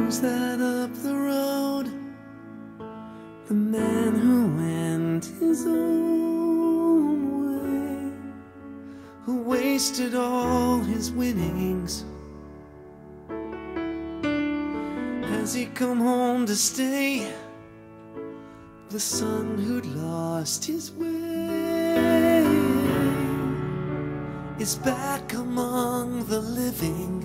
knows that up the road, the man who went his own way, who wasted all his winnings, has he come home to stay? The son who'd lost his way is back among the living.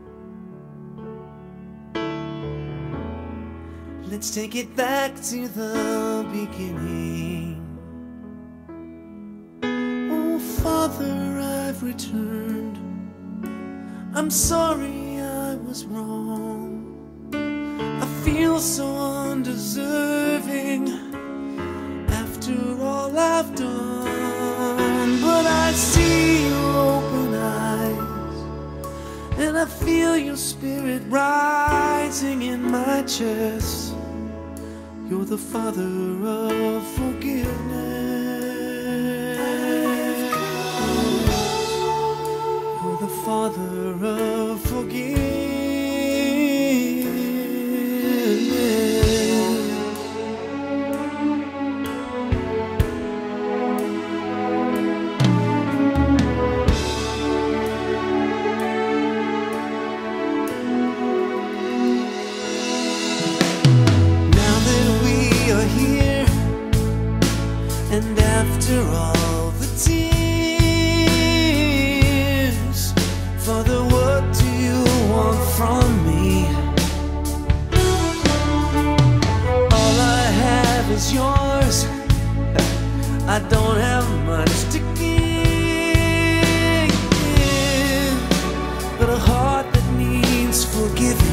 Let's take it back to the beginning. Oh, Father, I've returned. I'm sorry I was wrong. I feel so undeserving after all I've done. But I see your open eyes, and I feel your spirit rising in my chest. You're the Father of forgiveness. You're the Father of forgiveness. And after all the tears, Father, what do you want from me? All I have is yours. I don't have much to give, but a heart that needs forgiving.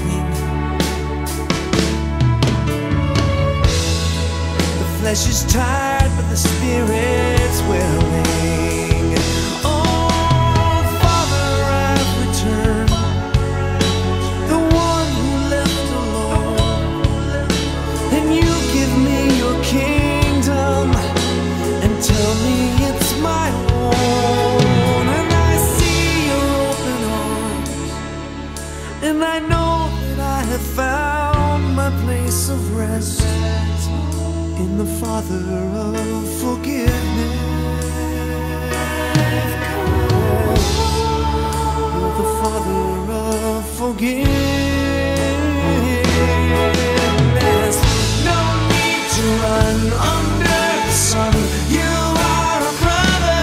The flesh is tired, but the spirit's willing. Oh, Father, I've returned, the one who left alone. And you give me your kingdom and tell me it's my own. And I see your open arms, and I know that I have found my place of rest in the Father of forgiveness. You're the Father of forgiveness. No need to run under the sun. You are a brother.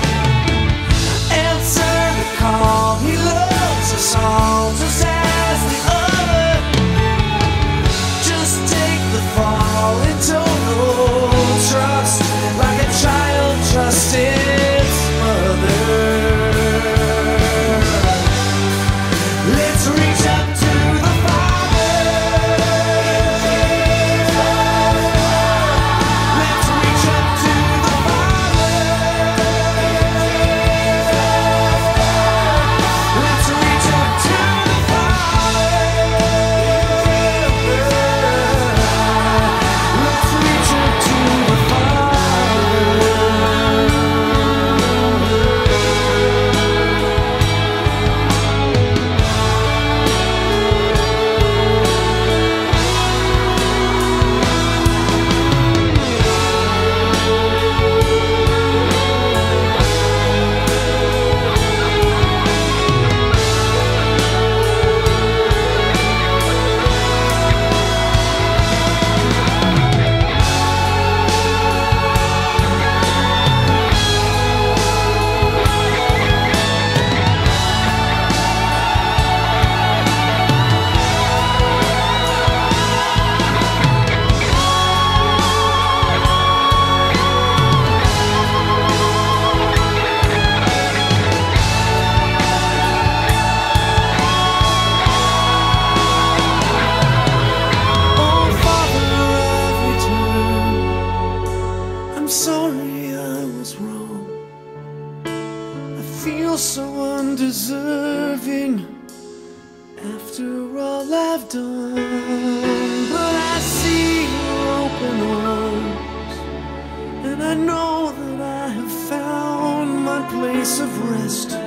Answer the call. He loves us all just as the other. Just take the fall into trust, like a child trusts its mother. Let's reach up to the Father. Let's reach up to the Father. Let's reach up to the Father. Let's reach up to the so undeserving after all I've done. But I see your open arms, and I know that I have found my place of rest